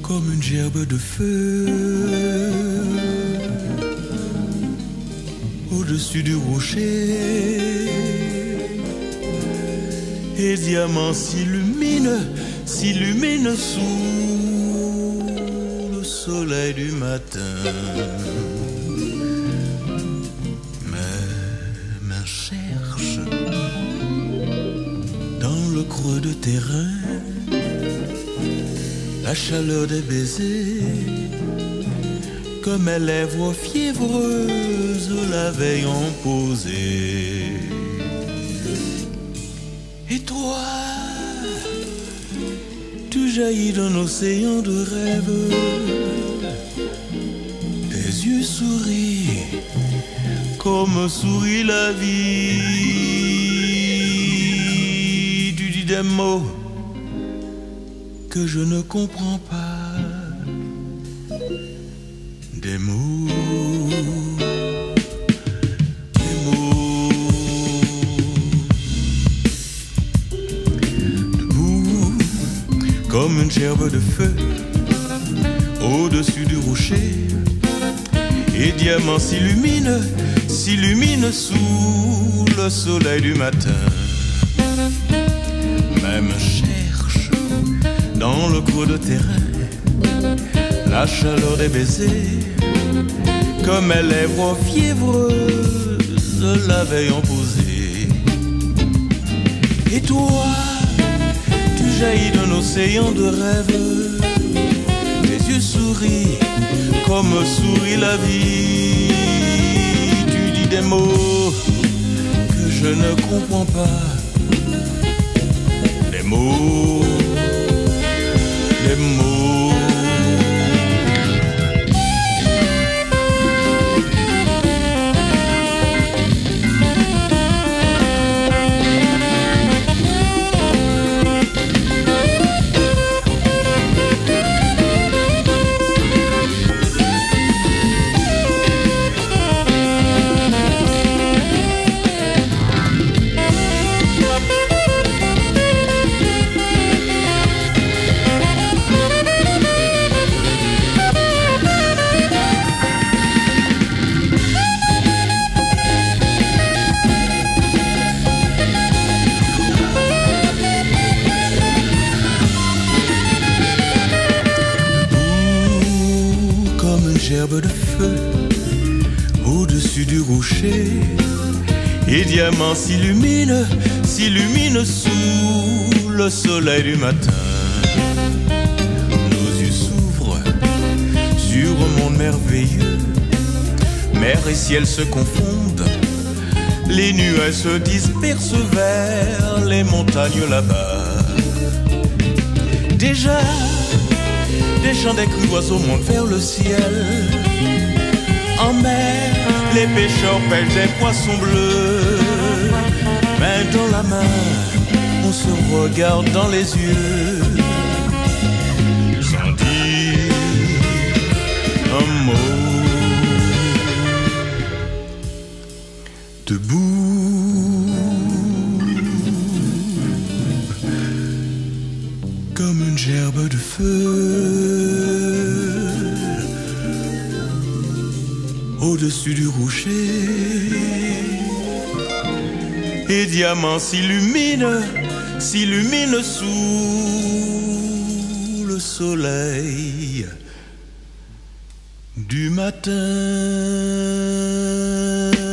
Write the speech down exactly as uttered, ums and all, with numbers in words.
comme une gerbe de feu au-dessus du rocher, et diamant s'illumine, s'illumine sous le soleil du matin. Mes mains cherchent dans le creux de tes reins la chaleur des baisers, comme mes lèvres fiévreuses la veille ont posé. Et toi, tu jaillis d'un océan de rêves, tes yeux sourient comme sourit la vie. Tu dis des mots que je ne comprends pas, des mots, des mots. Debout comme une gerbe de feu au-dessus du rocher, et diamant s'illumine, s'illumine sous le soleil du matin. Même cherche dans le creux de tes reins la chaleur des baisers, comme mes lèvres fiévreuses la veille ont posé. Et toi, tu jaillis d'un océan de rêves, tes yeux sourient comme sourit la vie. Tu dis des mots que je ne comprends pas, des mots, des mots. Gerbe de feu au-dessus du rocher, et diamant s'illumine, s'illumine sous le soleil du matin. Nos yeux s'ouvrent sur un monde merveilleux, mer et ciel se confondent, les nuages se dispersent vers les montagnes là-bas. Déjà des chants des cris d'oiseaux montent vers le ciel. En mer, les pêcheurs pêchent des poissons bleus. Main dans la main, on se regarde dans les yeux, sans dire un mot. Debout comme une gerbe de feu au-dessus du rocher, et diamant s'illumine, s'illumine sous le soleil du matin.